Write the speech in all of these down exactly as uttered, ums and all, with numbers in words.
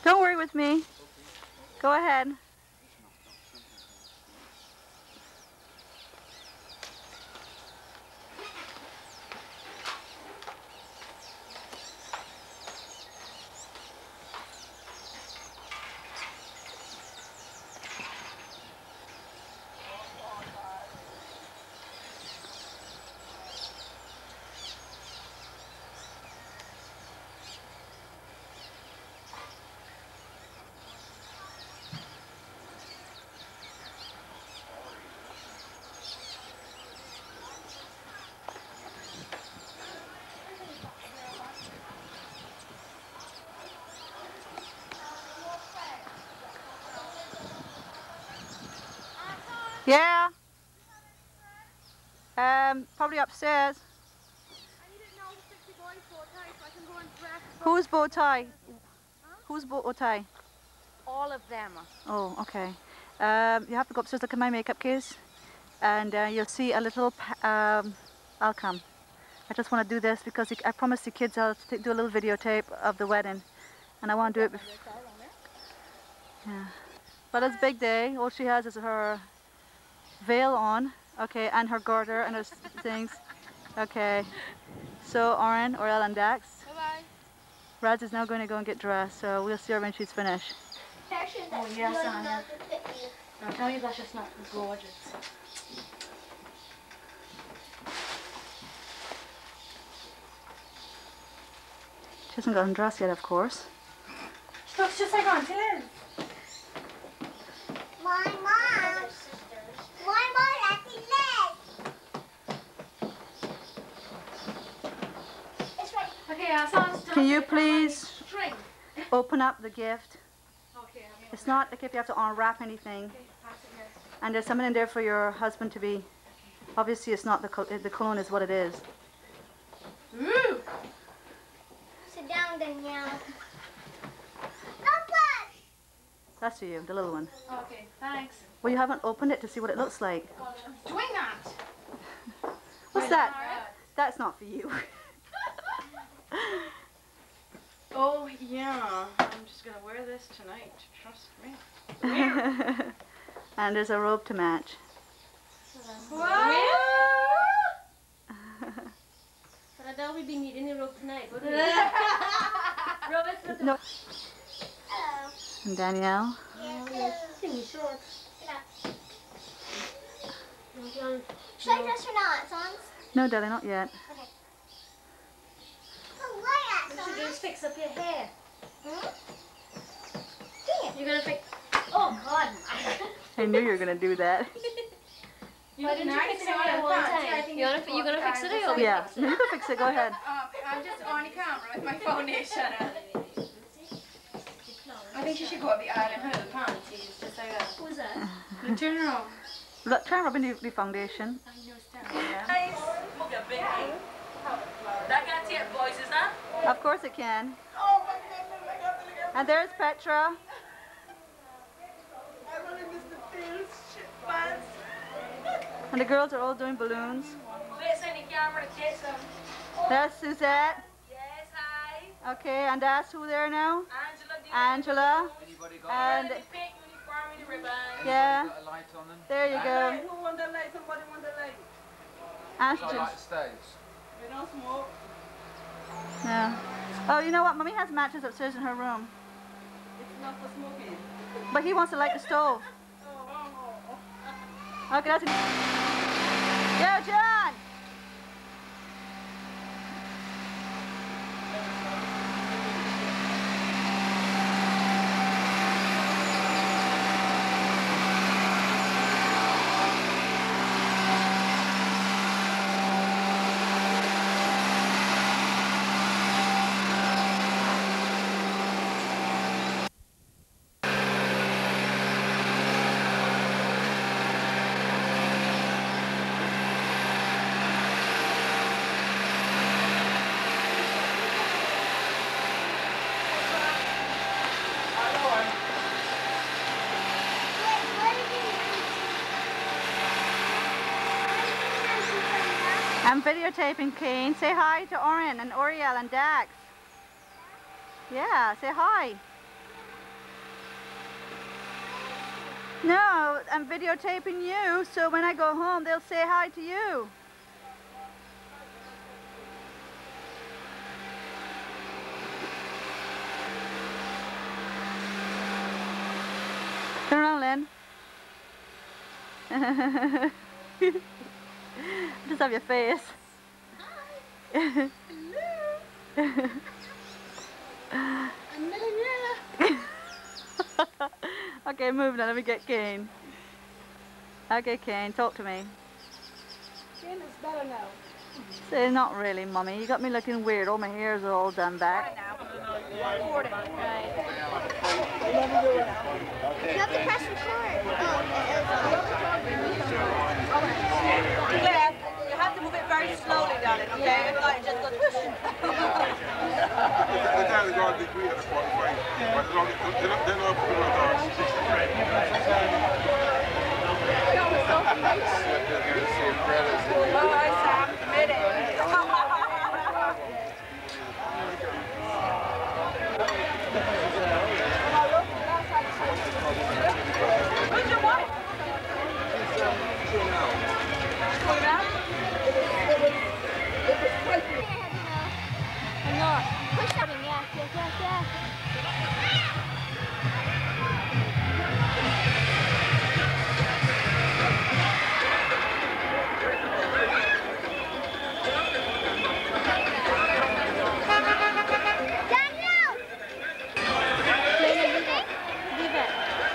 Don't worry with me. Go ahead. Yeah. Um, probably upstairs. I need it now to fix the boy's bow tie so I can go and dress. Whose bow tie? Huh? Whose bow tie? All of them. Oh, okay. Um, you have to go upstairs, look at my makeup case, and uh, you'll see a little. Um, I'll come. I just want to do this because I promised the kids I'll do a little videotape of the wedding, and I want to do it. Before. Yeah. But it's a big day. All she has is her veil on, okay, and her garter and her things. Okay. So Oren, Orel, and Dax. Bye bye. Raz is now going to go and get dressed, so we'll see her when she's finished. Oh yes, Anya. I'll tell you that's just not gorgeous. She hasn't gotten dressed yet, of course. She looks just like Auntie Liz. My mom. My mom, Auntie Liz. It's ready. Okay, I saw it. Can you please String. open up the gift? Okay, I'm It's not like if you have to unwrap anything. Okay, pass it here. And there's something in there for your husband to be. Obviously, it's not the col the cologne is what it is. Ooh. Sit down, Danielle. Papa! That's for you, the little one. Okay, thanks. Well, you haven't opened it to see what it looks like. Well, I'm doing that. What's that? That's not for you. Oh yeah, I'm just gonna wear this tonight. Trust me. And there's a robe to match. Wow. But I doubt we'll be needing a rope tonight, would we? No. Hello. And Danielle. Thingy shorts. Should I dress or not, Sons? No, darling, not yet. Okay. Oh, why What not, you do is Sons? fix up your hair. Hmm? You're gonna fix. Oh God! I knew you were going to do that. Why didn't you fix it all at one time? You wanna, you gonna fix it or you Yeah, you can fix it. Go ahead. Um, I'm just on the camera with my foundation. I think you should go up the aisle and hold panties, just like that. Who's that? You turn around. Look, try and rub in the, the foundation. Nice. That can take voices, huh? Of course it can. And there's Petra. And the girls are all doing balloons. Let's in the camera to get some. There's Suzette. Yes, hi. Okay, and that's who there now? Angela. Angela. Anybody got And The pink uniform with the ribbon. yeah, got a light on them? there you go. Who want the light? Somebody want the light? I Angela. like stays. We don't smoke. Yeah. Oh, you know what? Mommy has matches upstairs in her room. It's not for smoking. But he wants to light the stove. Okay, that's it. Yo, John! I'm videotaping Kane. Say hi to Oren and Oriel and Dax. Yeah, say hi. No, I'm videotaping you, so when I go home, they'll say hi to you. Turn around, Lynn. Just have your face. Hi. Okay, move now. Let me get Kane. Okay, Kane, talk to me. Kane is better now. Say, not really, Mummy. You got me looking weird. All my hair's all done back. Record it. Right. You have to press record. Oh, Claire, you have to move it very slowly, darling, okay? If not, it just goes whoosh. Sometimes it's all degree at the forty-five, but they don't, they don't, they don't put it on sixty-three. Bye, Sam. Made it. Where's your wife? Going out? I'm not. Push that in, yes, yes, yes, yes. Daniel! Leave it, leave it.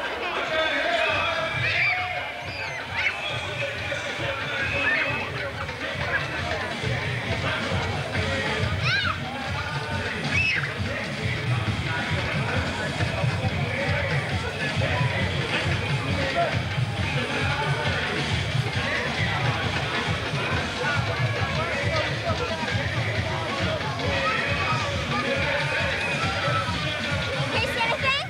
Can you see anything?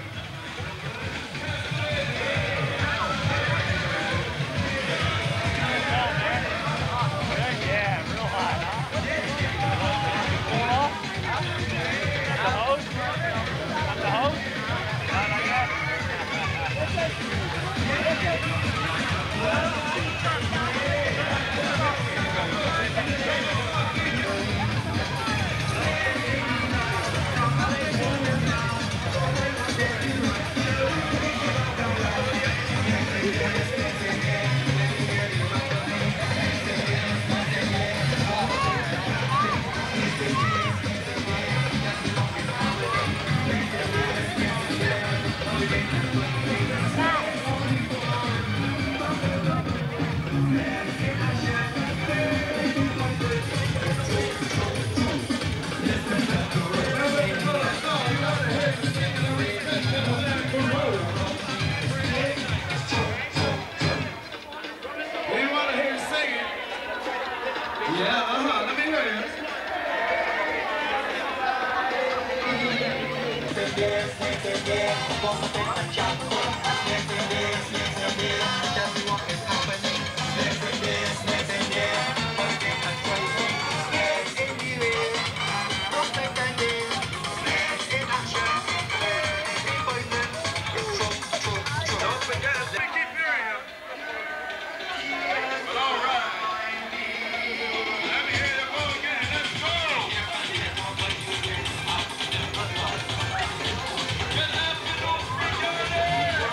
Anyone here to sing it? Yeah, uh-huh. Let me hear you. Don't forget, they keep hearing you. But all right. Let me hear you go again. Let's go. Get happy, don't freak out.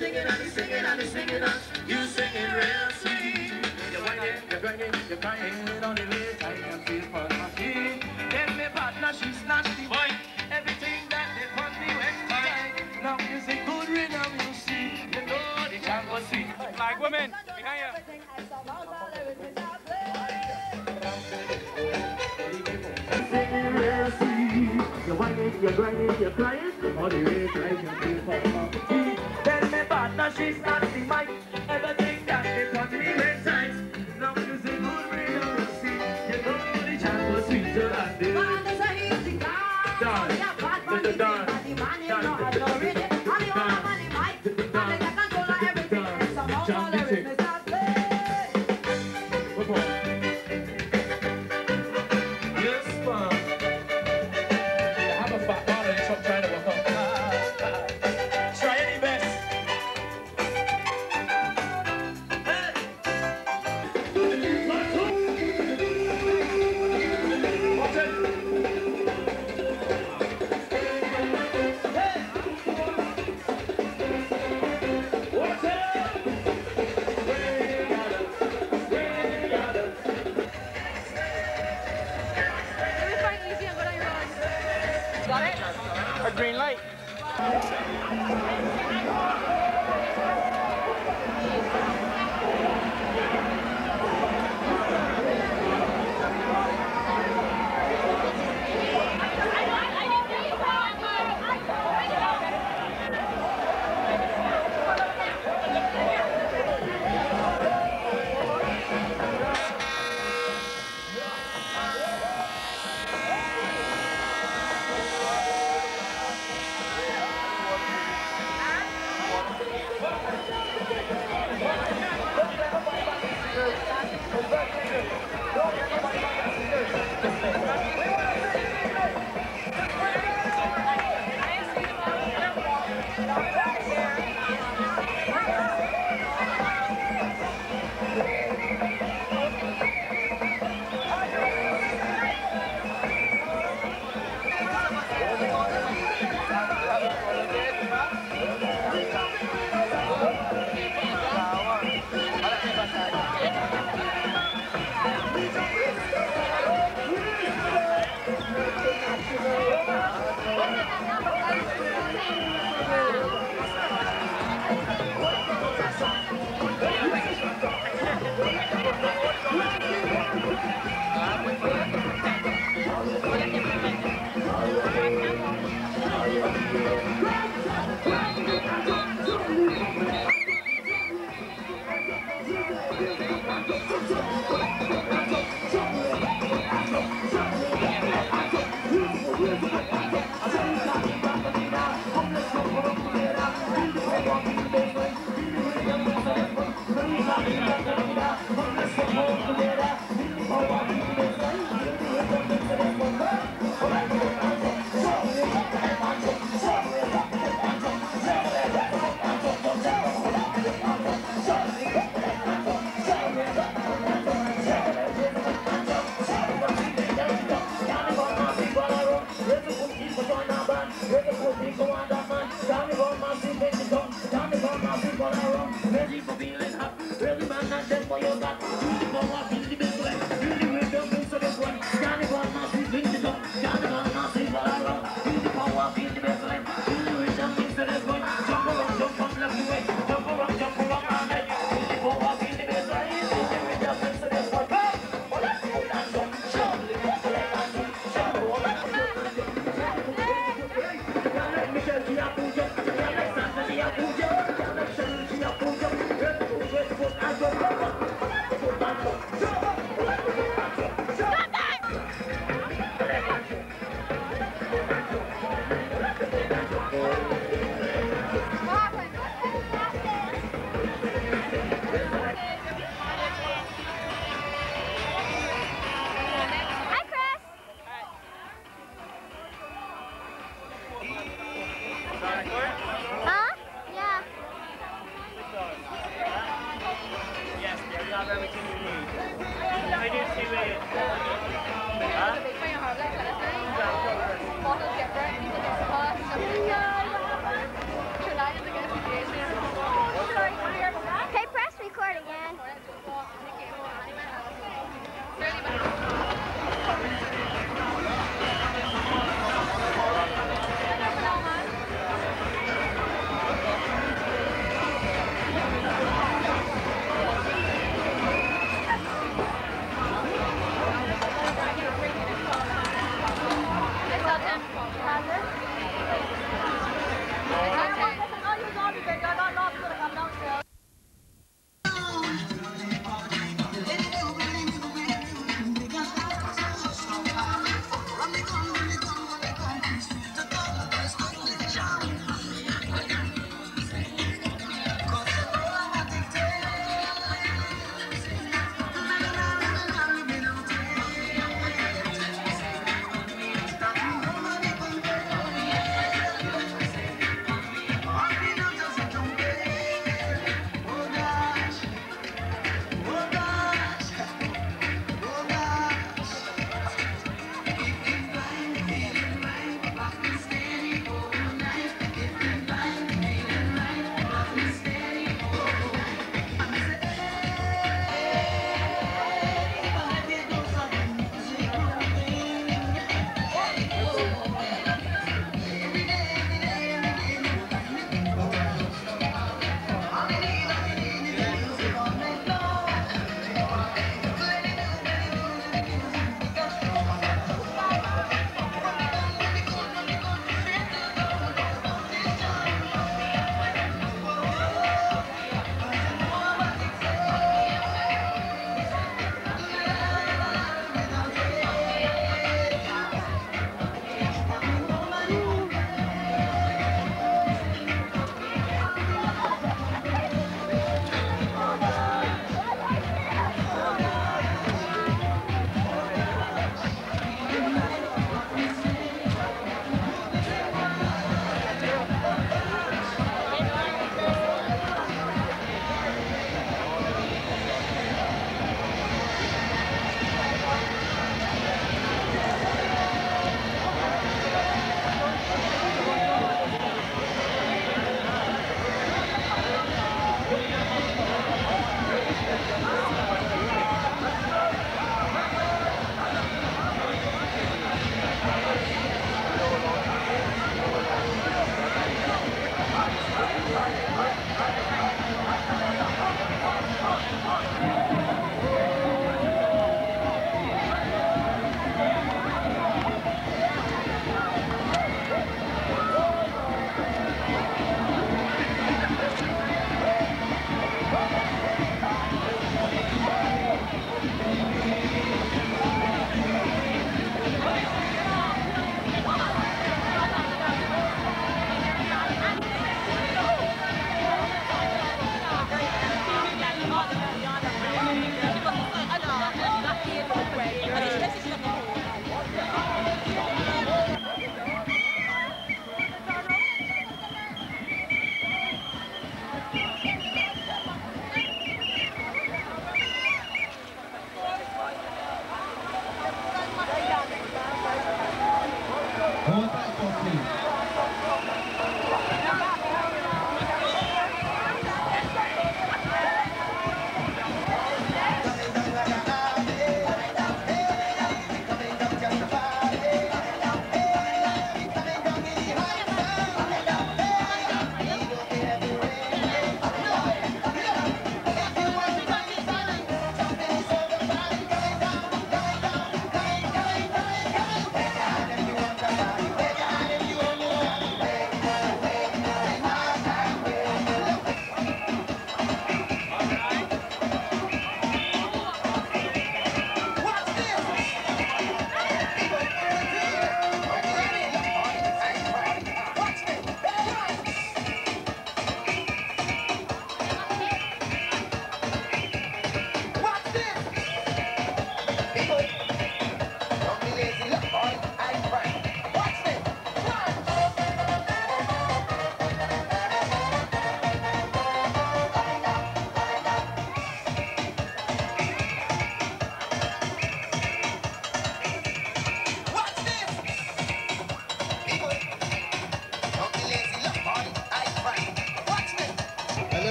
sing it, and sing it, and sing it, and you sing it real sweet. You're whining, you're grinding, you're crying on the way. I can feel for my feet. Then my partner, she snatched the mic. Everything that they want me went right. Now music good rhythm, you see. You know the chant was sweet. Like women, behind you. Singing real sweet. You're whining, you're grinding, you're crying. All the way, I can feel for my feet. Then my partner, she snatched the mic. Everything that they want me went right. Now music good rhythm, you see. You know the chant was sweeter than this. Dance, let the dance, dance, a green light. Should I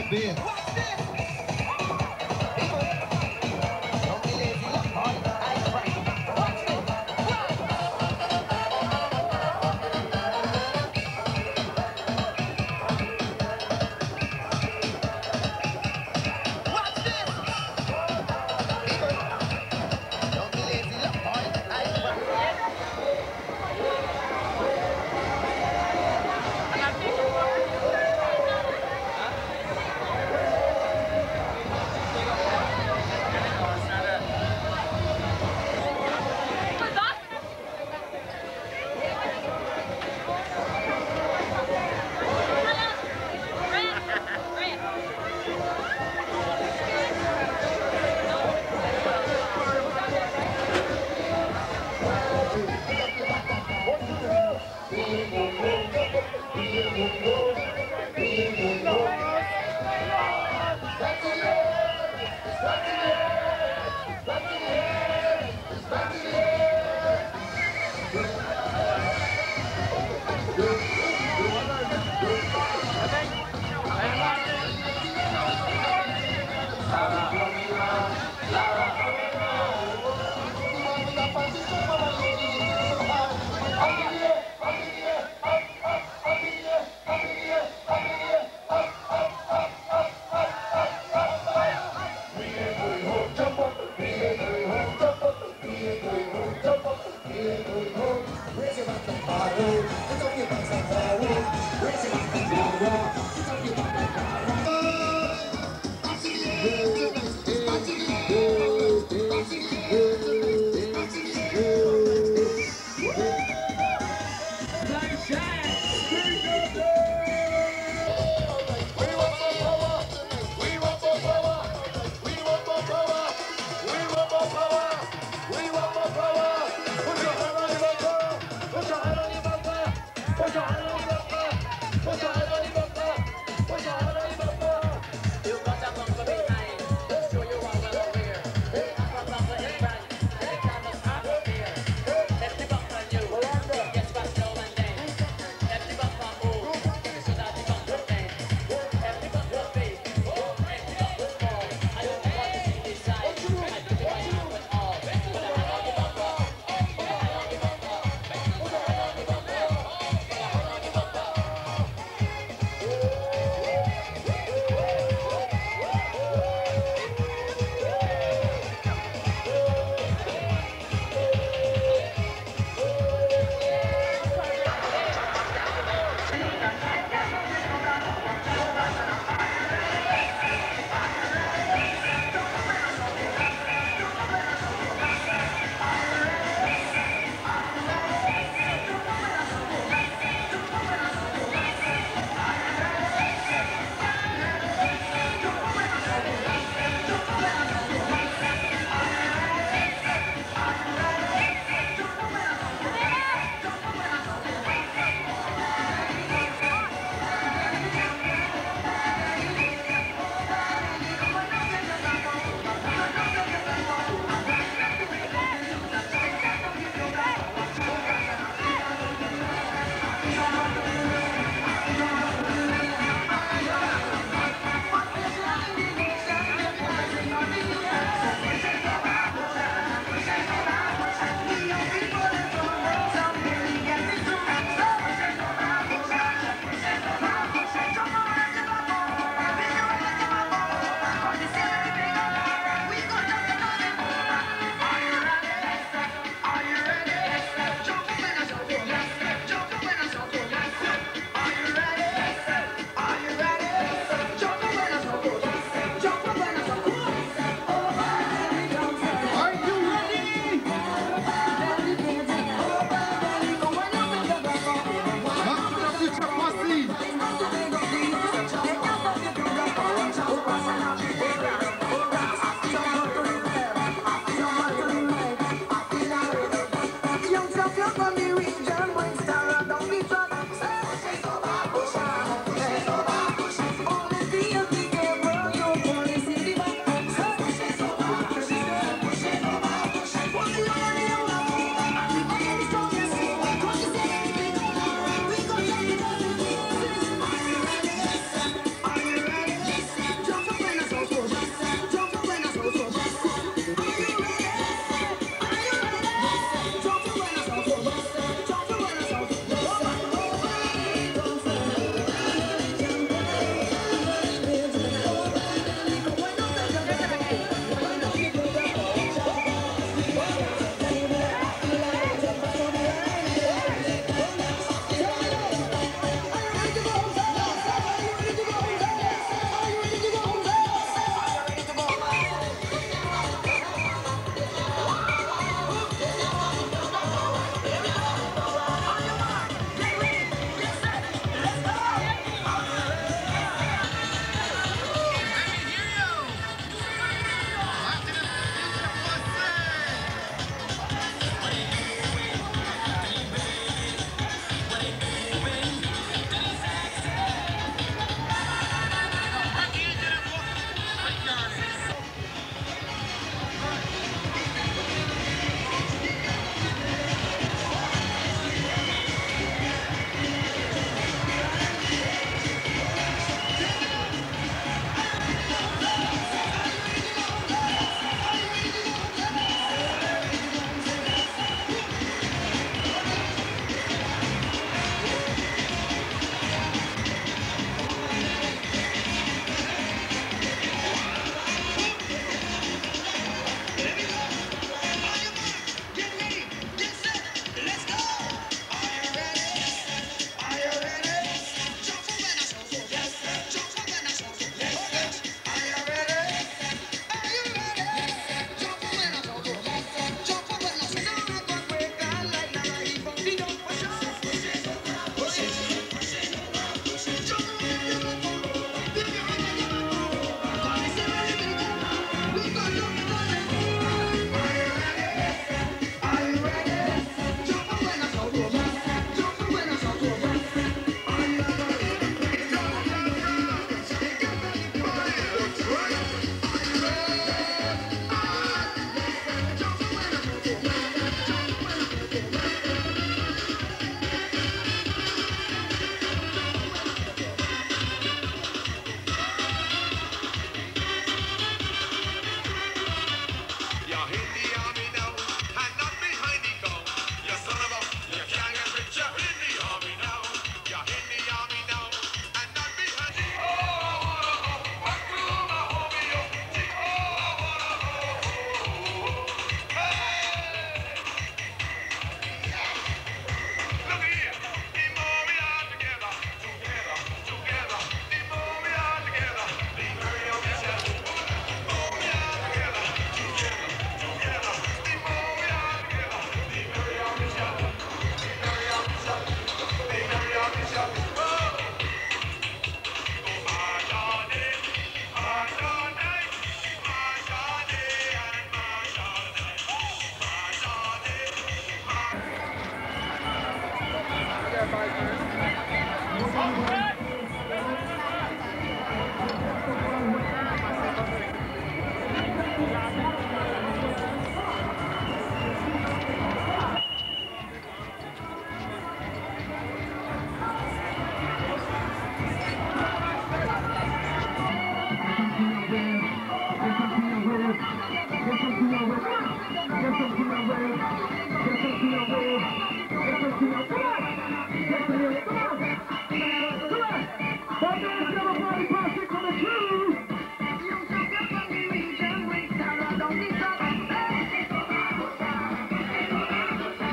Watch this. Don't be lazy, look hard. Eyes bright. Watch this. Watch this. Don't be lazy, look hard. Eyes bright.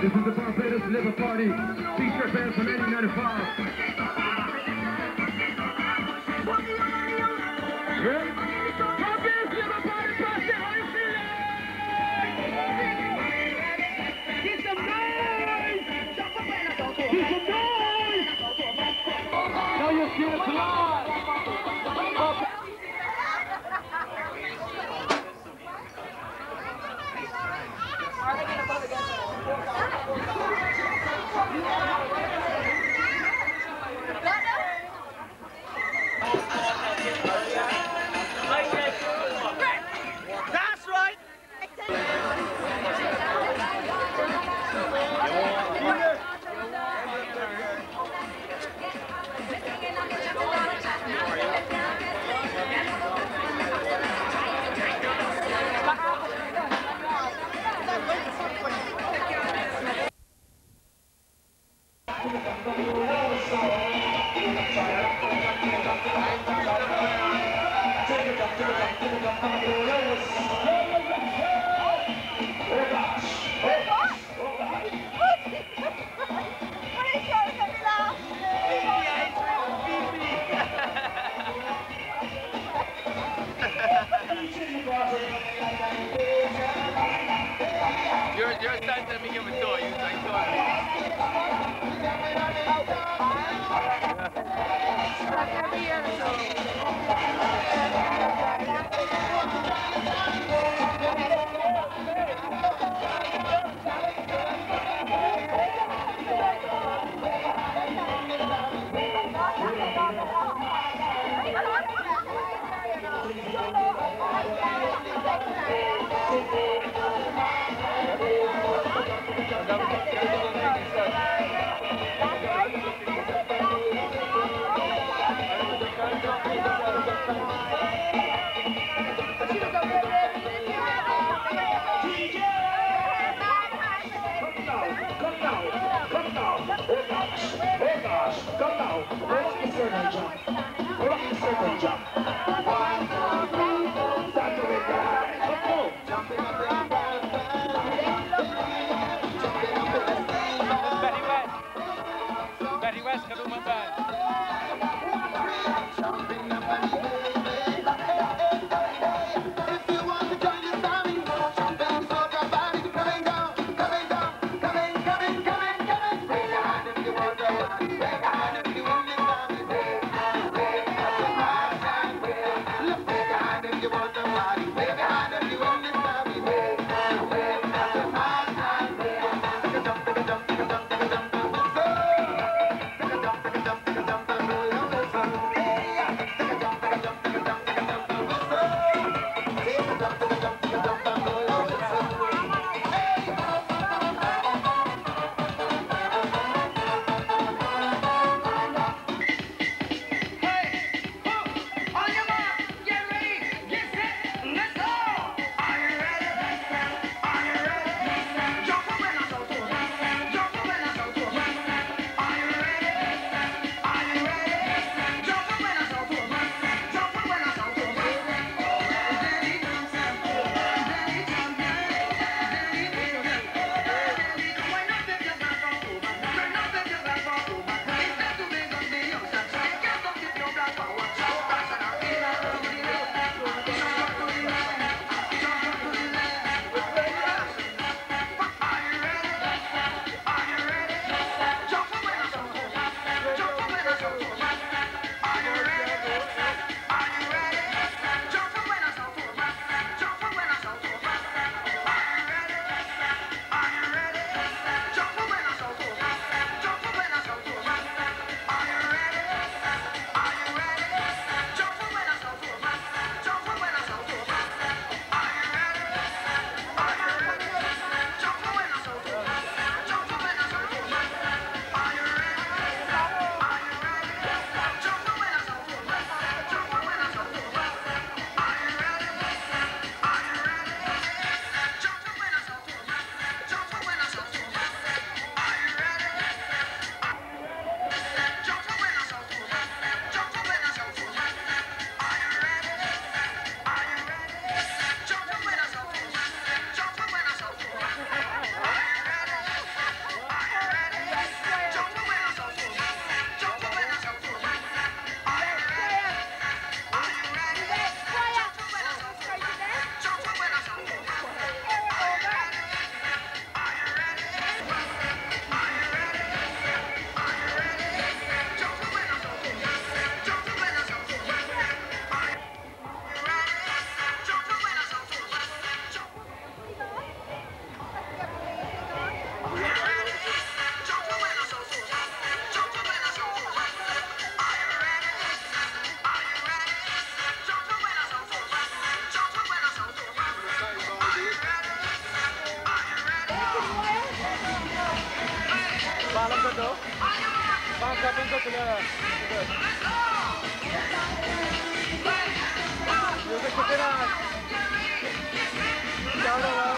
This is the Barbados Liver Party. T-shirt band from nineteen ninety-five. Yeah. Barbados Liver Party, Pastor, how you feeling? Get some noise! Get some noise! Now you see the blood! Are they going to vote against it? That's right! You're, you're starting to make him a toy. You're like Every year or so. Betty West, come on, man. Come Dalam ke tu? Bangka bangka tu lah. Music ke sana. Jauh dah.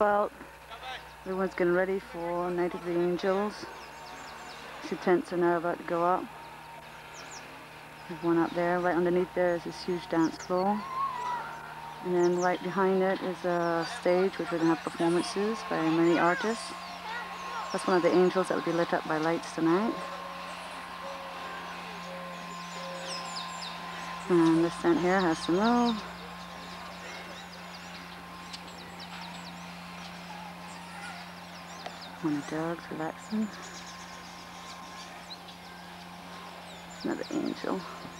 Well, everyone's getting ready for Night of the Angels. The tents are now about to go up. There's one up there. Right underneath there is this huge dance floor. And then right behind it is a stage which we're going to have performances by many artists. That's one of the angels that will be lit up by lights tonight. And this tent here has some little one of the dogs relaxing. Another angel.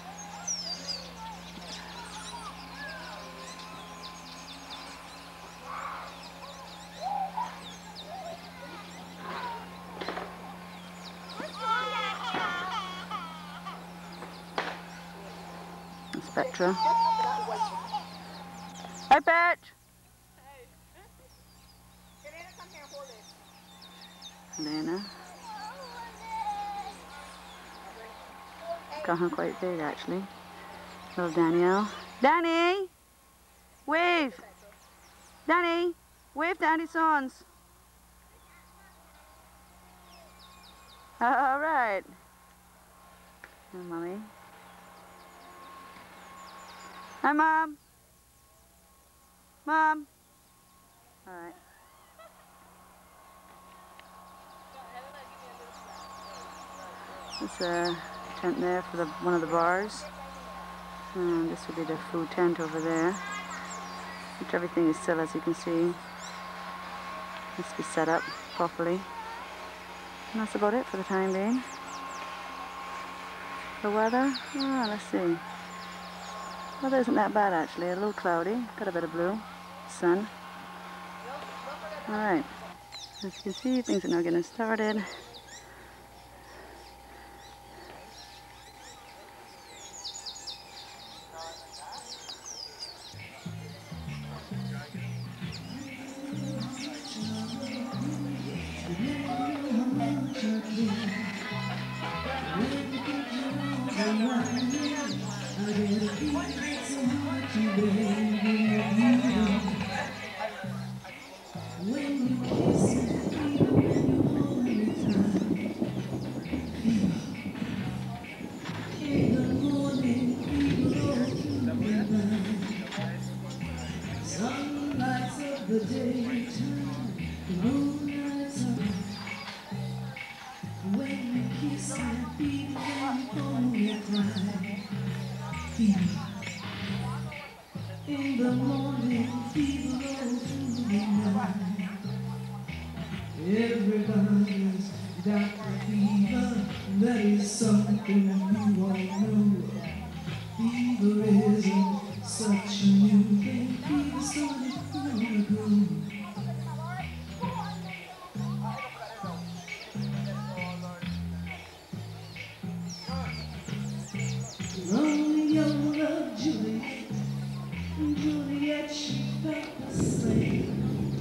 Spectra. Hi, Patch. Helena. Got her quite big, actually. Little Danielle. Danny! Wave! Danny! Wave to Auntie Sons. All right. Hi, Mommy. Hi, Mom. Mom. All right. There's a tent there for the one of the bars. And this would be the food tent over there. Which everything is still, as you can see, needs to be set up properly. And that's about it for the time being. The weather? Ah, let's see. Weather isn't that bad actually, a little cloudy, got a bit of blue, sun. Alright, as you can see, things are now getting started. In the morning, people go through the night. Everybody's got a fever. That is something you all know. Fever isn't such a new thing. Fever started long ago. Lonely young love Juliet. Juliet, she felt the same.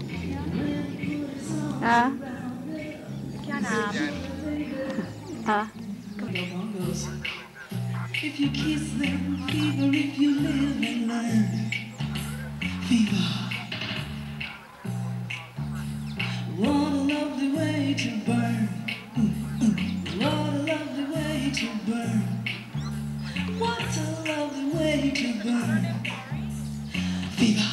Ah. Ah. If you kiss them, fever. If you live and learn, fever. What a lovely way to burn. What a lovely way to burn. What a lovely way to burn. Fever.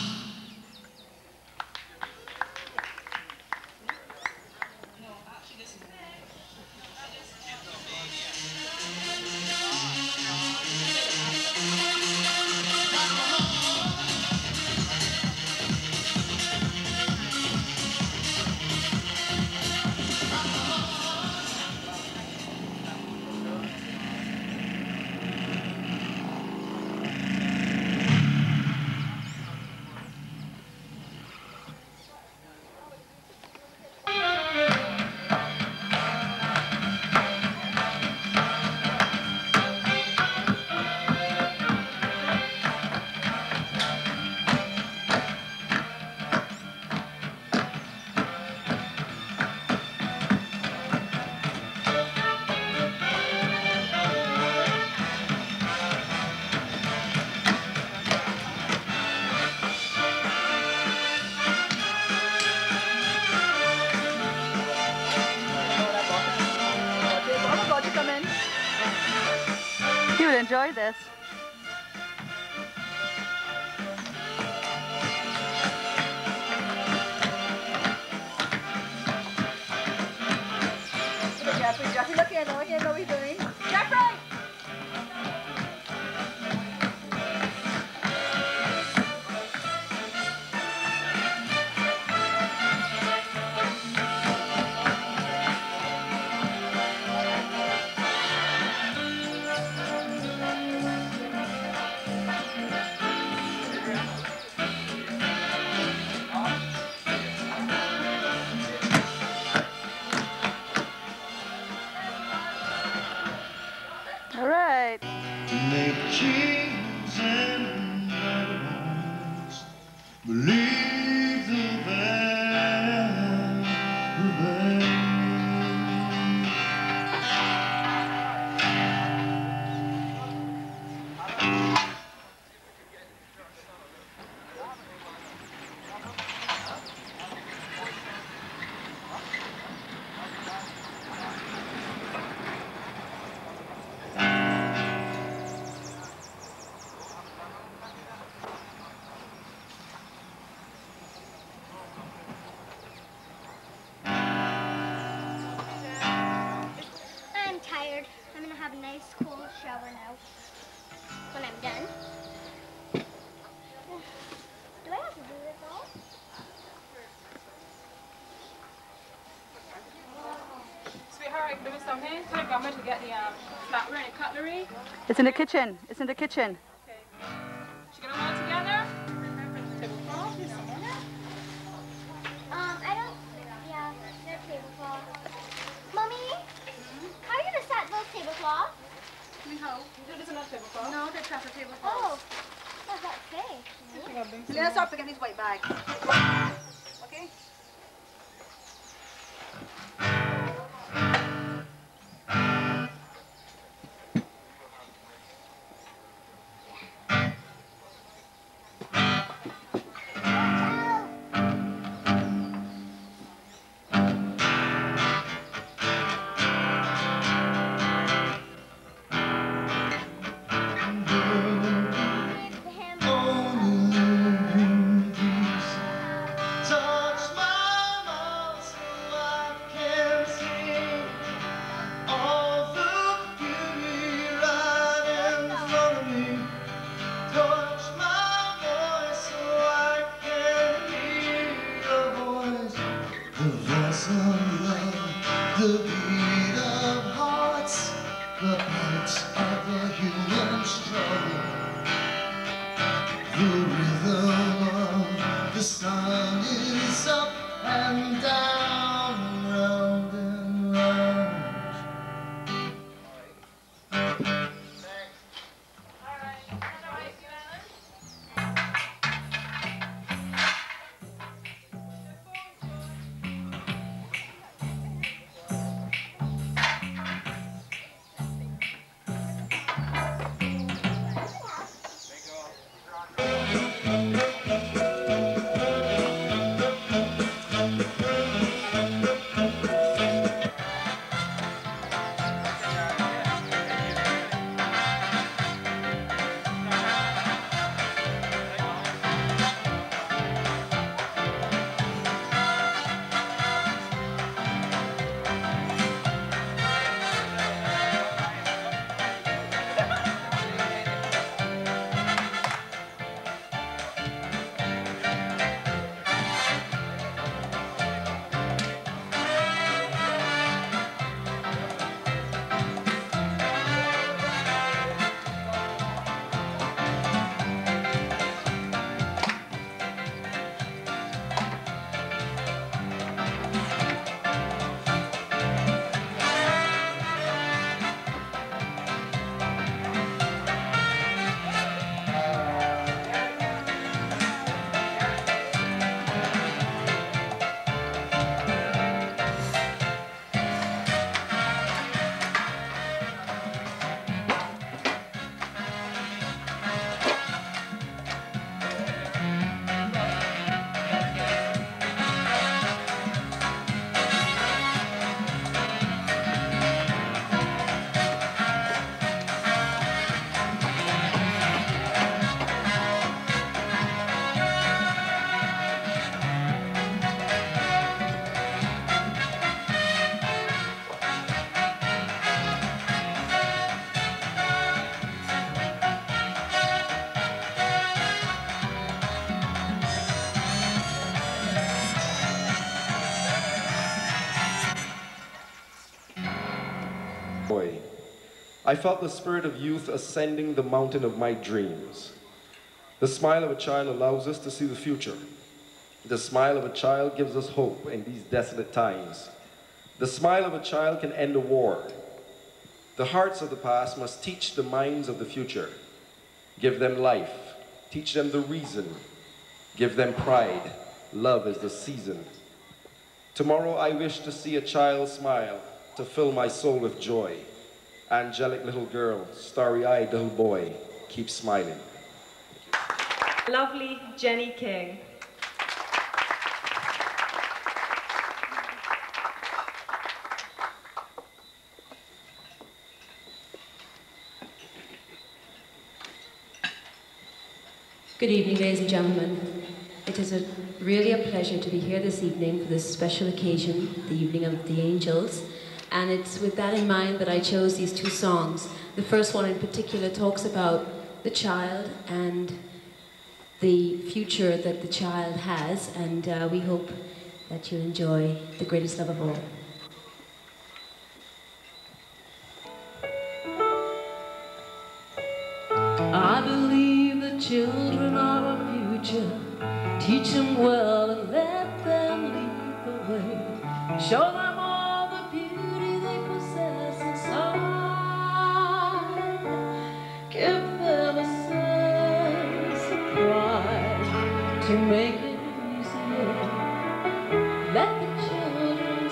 enjoy this. Jeffrey, Jeffrey, look here, look here, what are we doing? Jeffrey! All right. Make cheese and vagabonds believe the band, the band. I'm tired. I'm gonna have a nice cold shower now. When I'm done. Do I have to do this all? Sweetheart, do something. So I'm going to get the um, flatware and cutlery. It's in the kitchen. It's in the kitchen. Okay. She gonna all together? Um, I don't, yeah, they're tablecloth. Mommy, how are you gonna set those tablecloths? No, there's another tablecloth. No, they're travel table. Oh, what does that say? Let's start picking these white bags. Okay? Touch my mouth so I can see all the beauty right in front of me. Touch my voice I felt the spirit of youth ascending the mountain of my dreams. The smile of a child allows us to see the future. The smile of a child gives us hope in these desolate times. The smile of a child can end a war. The hearts of the past must teach the minds of the future. Give them life. Teach them the reason. Give them pride. Love is the season. Tomorrow I wish to see a child smile, to fill my soul with joy. Angelic little girl, starry-eyed little boy, keep smiling. Lovely Jenny King. Good evening, ladies and gentlemen. It is a, really a pleasure to be here this evening for this special occasion, the Evening of the Angels. And it's with that in mind that I chose these two songs. The first one in particular talks about the child and the future that the child has, and uh, we hope that you'll enjoy The Greatest Love of All. I believe the children are our future. Teach them well and let them lead the way. Show them all the beauty they possess inside. Give them a sense of pride to make it easier. Let the children's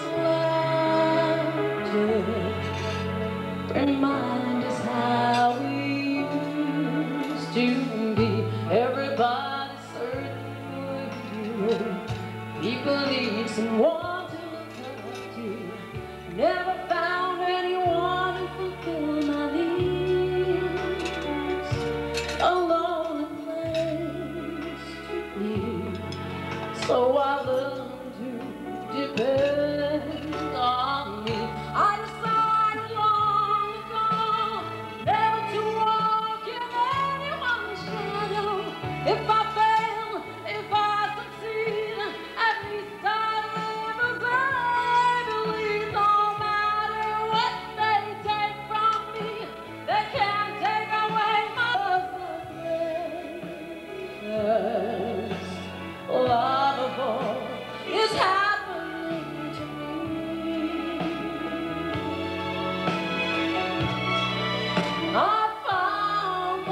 laughter remind us how we used to be. Everybody's searching for a hero. People need someone to look up to. Never found anyone who fulfilled my needs. A lonely place to be. So I learned to depend on me. I decided long ago never to walk in anyone's shadow. If I fail, if I succeed, at least I live as I believe. No matter what they take from me, they can't take away my greatest love of all is happening to me. I found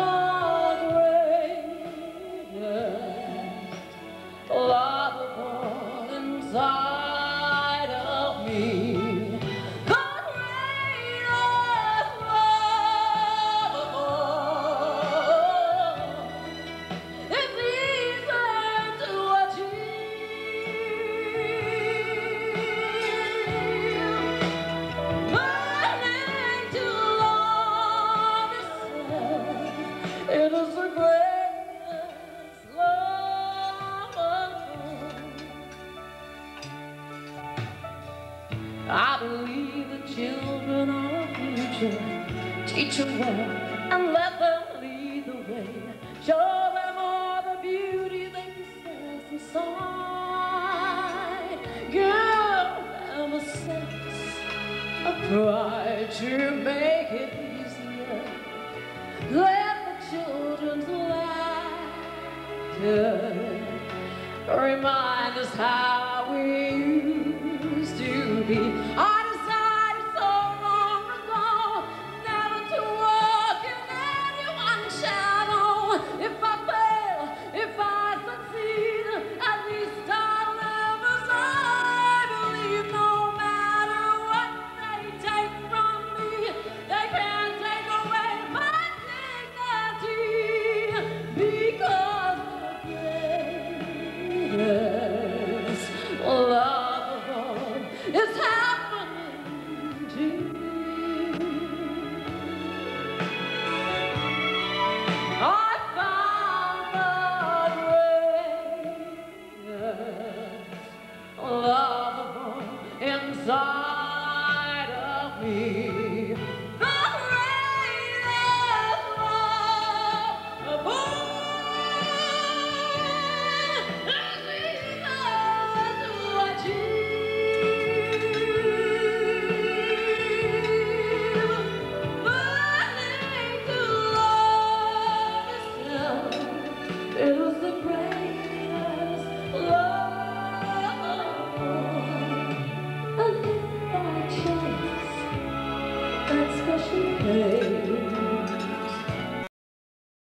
the greatest love of all inside of me. The greatest love of all is easy to achieve. Learning to love yourself, it is the greatest love of all. I believe the children are our future. Teach them well and let them lead the way. Show them all the beauty they possess inside. Give them a sense of pride to make it easier. Let the children's laughter remind us how we used to be. I decided so long ago never to walk in anyone's shadow. If I fail, if I succeed, at least I'll live as I believe. No matter what they take from me, they can't take away my dignity, because the greatest love of all is happening. should pay.